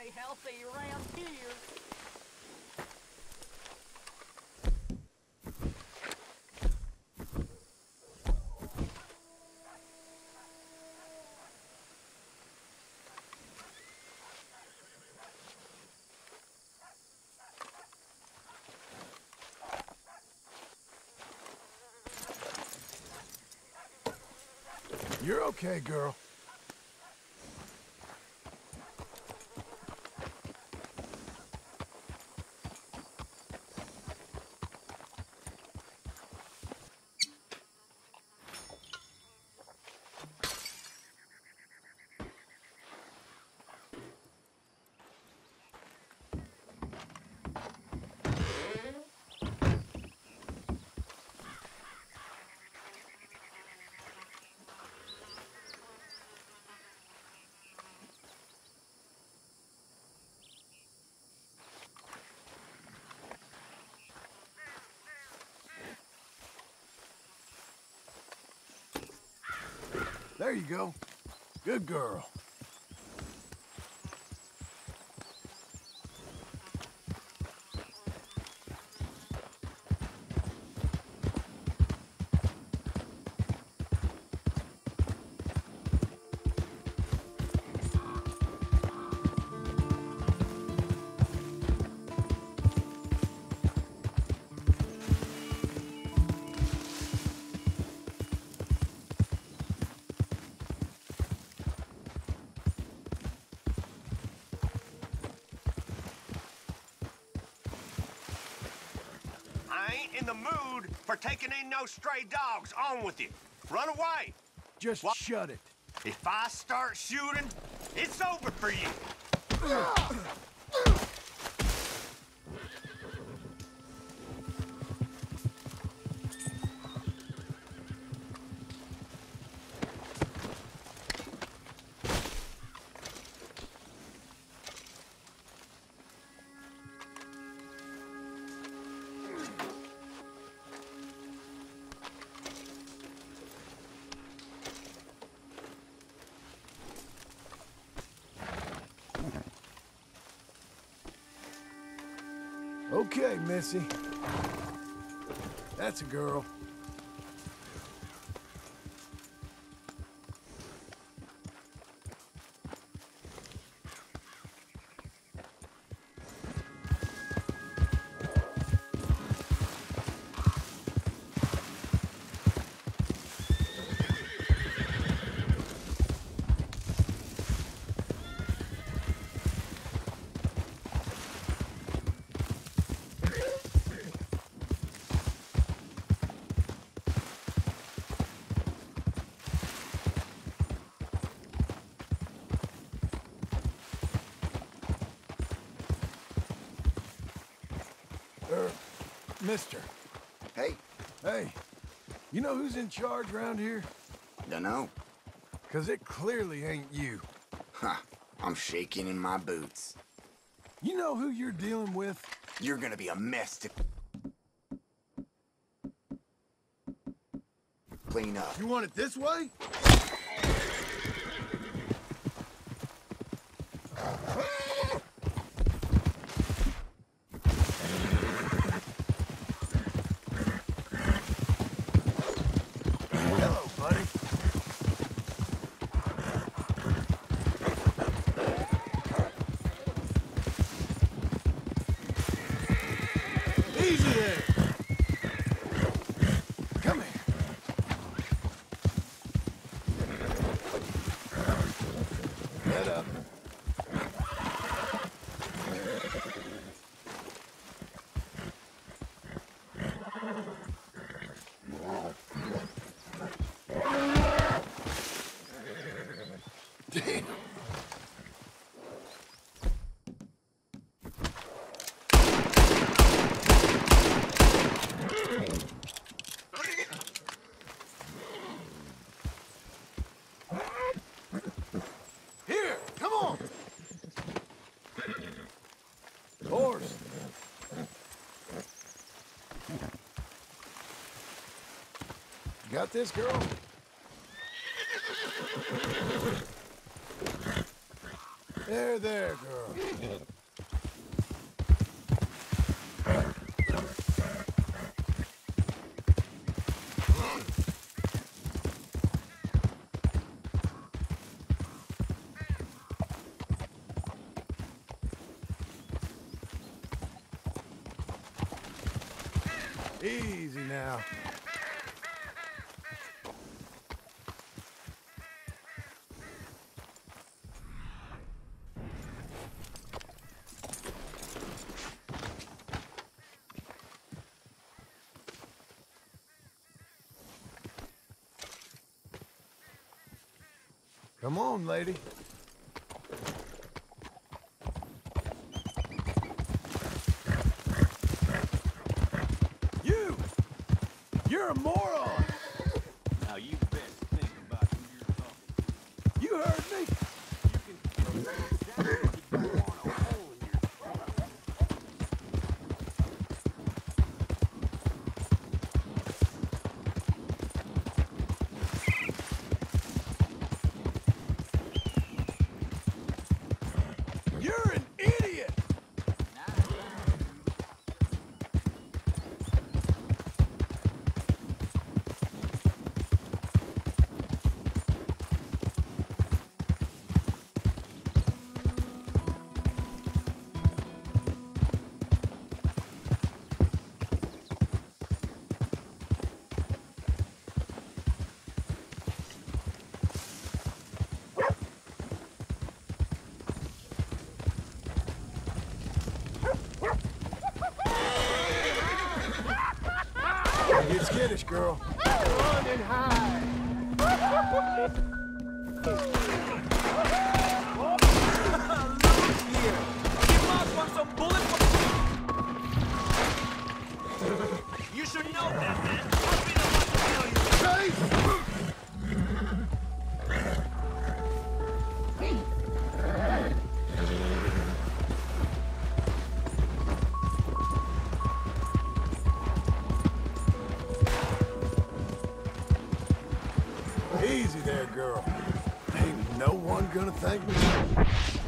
stay healthy around here. You're okay, girl. There you go. Good girl. I ain't in the mood for taking in no stray dogs. On with you. Run away. Just shut it. If I start shooting, it's over for you. Okay, Missy. That's a girl. Mister. Hey, Hey, you know who's in charge around here? dunno. 'Cause it clearly ain't you. Huh, I'm shaking in my boots. You know who you're dealing with? You're gonna be a mess to clean up. You want it this way? Hello, buddy. Easy there. Come here. Head up. Damn. Here, come on. Horse. Got this, girl? There, girl. Easy now. Come on, lady. You're a moron! Now you best think about who you're talking to. You heard me! You can that if you don't want a hole in your throat. You're an idiot! Get skittish, girl. Run and hide. You should know that, man. I've been the one to tell you. Easy there, girl. Ain't no one gonna thank me.